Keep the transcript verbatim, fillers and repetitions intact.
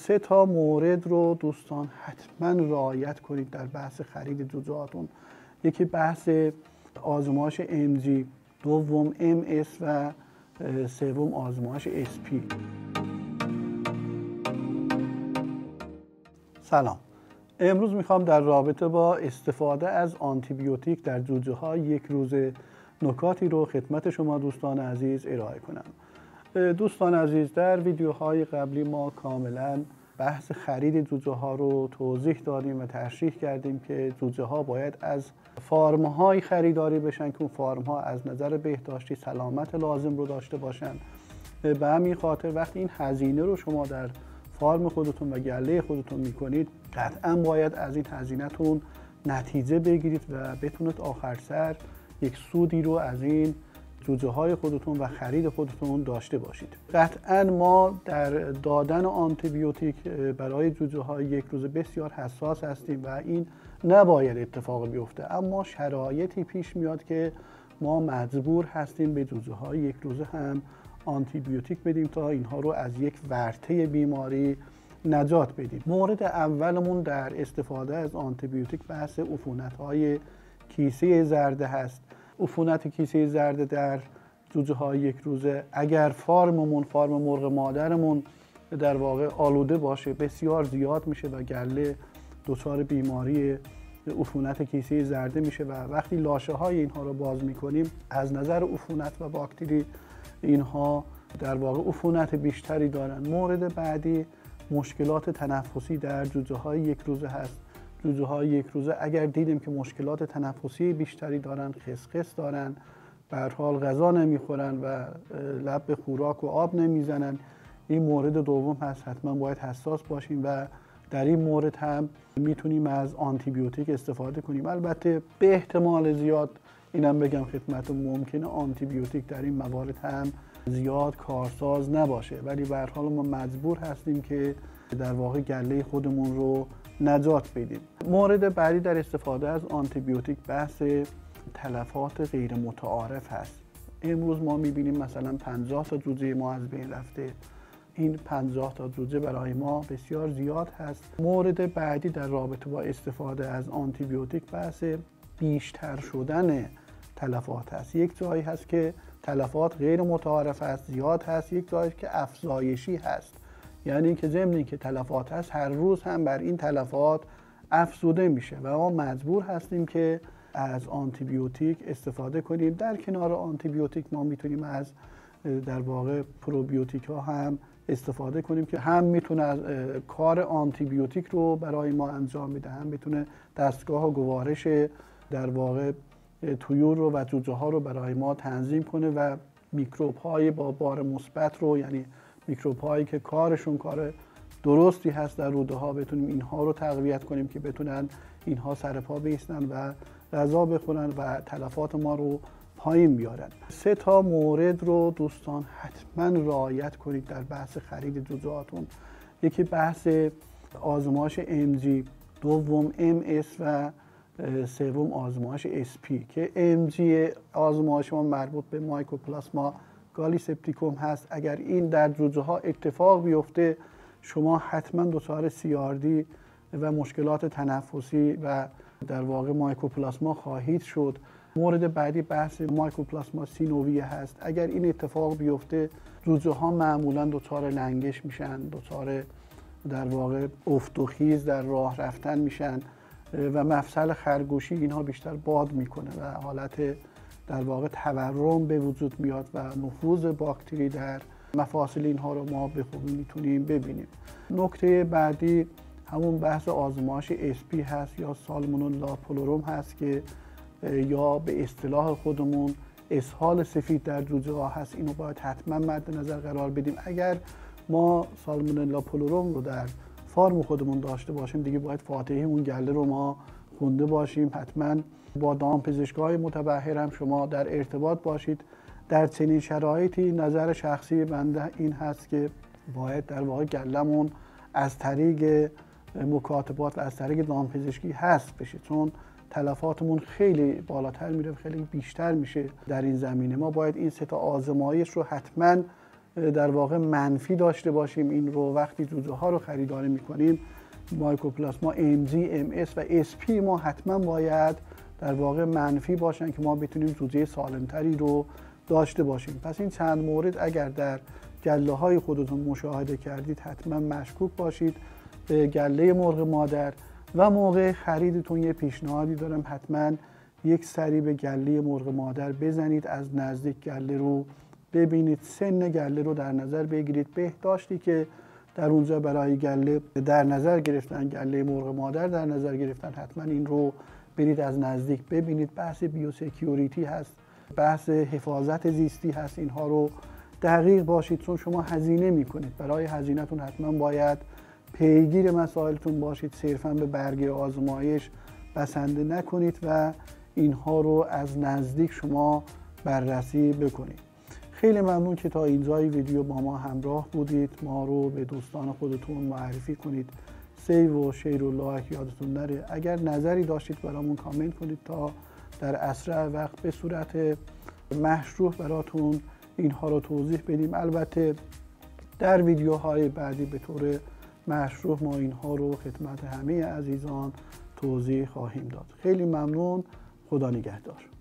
سه تا مورد رو دوستان حتما رعایت کنید در بحث خرید جوجه هاتون. یکی بحث آزمایش ام جی، دوم ام اس و سوم آزمایش اس پی. سلام. امروز میخوام در رابطه با استفاده از آنتی بیوتیک در جوجه ها یک روز نکاتی رو خدمت شما دوستان عزیز ارائه کنم. دوستان عزیز، در ویدیوهای قبلی ما کاملا بحث خرید جوجه ها رو توضیح دادیم و تشریح کردیم که جوجه ها باید از فارم های خریداری بشن که اون فارم ها از نظر بهداشتی سلامت لازم رو داشته باشن. به همین خاطر وقتی این هزینه رو شما در فارم خودتون و گله خودتون میکنید، قطعا باید از این هزینه‌تون نتیجه بگیرید و بتونید آخر سر یک سودی رو از این جوجه های خودتون و خرید خودتون داشته باشید. قطعا ما در دادن آنتی بیوتیک برای جوجه های یک روزه بسیار حساس هستیم و این نباید اتفاق بیفته، اما شرایطی پیش میاد که ما مجبور هستیم به جوجه های یک روزه هم آنتی بیوتیک بدیم تا اینها رو از یک ورطه بیماری نجات بدیم. مورد اولمون در استفاده از آنتی بیوتیک بحث عفونت های کیسه زرده هست. عفونت کیسه زرده در جوجه های یک روزه اگر فارممون فارم مرغ مادرمون در واقع آلوده باشه بسیار زیاد میشه و گله دچار بیماری عفونت کیسه زرده میشه و وقتی لاشه های اینها رو باز میکنیم از نظر عفونت و باکتری اینها در واقع عفونت بیشتری دارن. مورد بعدی مشکلات تنفسی در جوجه های یک روزه هست. جوجه های یک روزه اگر دیدیم که مشکلات تنفسی بیشتری دارن، خسخس دارن، به هر حال غذا نمیخورن و لب به خوراک و آب نمیزنن، این مورد دوم هست. حتما باید حساس باشیم و در این مورد هم میتونیم از آنتی بیوتیک استفاده کنیم. البته به احتمال زیاد اینم بگم خدمتتون ممکنه آنتی بیوتیک در این موارد هم زیاد کارساز نباشه، ولی به هر حال ما مجبور هستیم که در واقع گله خودمون رو نجات بدیم. مورد بعدی در استفاده از آنتی بیوتیک بحث تلفات غیر متعارف هست. امروز ما میبینیم مثلا پنجاه تا جوجه ما از بین رفته. این پنجاه تا جوجه برای ما بسیار زیاد هست. مورد بعدی در رابطه با استفاده از آنتی بیوتیک بحث بیشتر شدن تلفات هست. یک جایی هست که تلفات غیر متعارف هست، زیاد هست، یک جایی که افزایشی هست، یعنی اینکه ضمن اینکه تلفات هست هر روز هم بر این تلفات افزوده میشه و ما مجبور هستیم که از آنتی بیوتیک استفاده کنیم. در کنار آنتی بیوتیک ما میتونیم از در واقع پروبیوتیک ها هم استفاده کنیم که هم میتونه کار آنتی بیوتیک رو برای ما انجام میده، هم میتونه دستگاه گوارش در واقع طیور رو و جوجه ها رو برای ما تنظیم کنه و میکروب های با بار مثبت رو، یعنی میکروب هایی که کارشون کار درستی هست در روده ها، بتونیم اینها رو تقویت کنیم که بتونن اینها سر پا بایستن و غذا بخورن و تلفات ما رو پایین بیارن. سه تا مورد رو دوستان حتما رعایت کنید در بحث خرید جوجه هاتون. یکی بحث آزمایش ام جی، دوم ام اس و سوم آزمایش اس پی که ام جی آزمایش ما مربوط به مایکوپلاسما گالیسپتیکوم هست. اگر این در جوجه ها اتفاق بیفته شما حتما دچار سی آر دی و مشکلات تنفسی و در واقع مایکوپلاسما خواهید شد. مورد بعدی بحث مایکوپلاسما سینوویه هست. اگر این اتفاق بیفته جوجه ها معمولا دچار لنگش میشن، دچار در واقع افت و خیز در راه رفتن میشن و مفصل خرگوشی اینها بیشتر باد میکنه و حالت در واقع تورم به وجود میاد و نفوذ باکتری در مفاصل اینها رو ما به خوبی میتونیم ببینیم. نکته بعدی همون بحث آزمایش اس پی هست یا سالمونلا پولوروم هست که یا به اصطلاح خودمون اسهال سفید در جوجه ها هست. اینو باید حتما مد نظر قرار بدیم. اگر ما سالمونلا پولوروم رو در فارم خودمون داشته باشیم دیگه باید فاتحه اون گله رو ما خونده باشیم. حتما با دامپزشک‌های متبحر هم شما در ارتباط باشید. در چنین شرایطی نظر شخصی بنده این هست که باید در واقع گلمون از طریق مکاتبات و از طریق دامپزشکی حذف بشه، چون تلفاتمون خیلی بالاتر میره، خیلی بیشتر میشه. در این زمینه ما باید این سه تا آزمایش رو حتما در واقع منفی داشته باشیم این رو. وقتی جوجه ها رو خریداری میکنیم مایکوپلاسما ام جی، ام اس و اس پی ما حتما باید در واقع منفی باشن که ما بتونیم جوجه سالمتری رو داشته باشیم. پس این چند مورد اگر در گله های خودتون مشاهده کردید حتما مشکوک باشید به گله مرغ مادر و موقع خریدتون یه پیشنهادی دارم، حتما یک سری به گله مرغ مادر بزنید، از نزدیک گله رو ببینید، سن گله رو در نظر بگیرید، بهداشتی که در اونجا برای گله در نظر گرفتن، گله مرغ مادر در نظر گرفتن، حتما این رو برید از نزدیک ببینید. بحث بیوسکیوریتی هست، بحث حفاظت زیستی هست، اینها رو دقیق باشید چون شما هزینه میکنید. برای هزینه‌تون حتما باید پیگیر مسائلتون باشید، صرفا به برگه آزمایش بسنده نکنید و اینها رو از نزدیک شما بررسی بکنید. خیلی ممنون که تا اینجای ویدیو با ما همراه بودید. ما رو به دوستان خودتون معرفی کنید، سیو و شیر و لایک یادتون نره. اگر نظری داشتید برامون کامنت کنید تا در اسرع وقت به صورت مشروح براتون اینها رو توضیح بدیم. البته در ویدیوهای بعدی به طور مشروح ما اینها رو خدمت همه عزیزان توضیح خواهیم داد. خیلی ممنون، خدا نگهدار.